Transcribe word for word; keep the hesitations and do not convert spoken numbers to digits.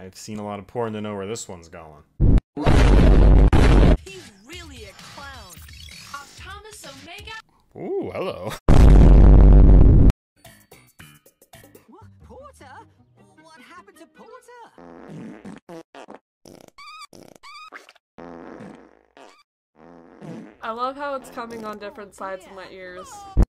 I've seen a lot of porn to know where this one's going. He's really a clown. Optimus Omega. Ooh, hello. What? Porter? What happened to Porter? I love how it's coming on different sides of my ears.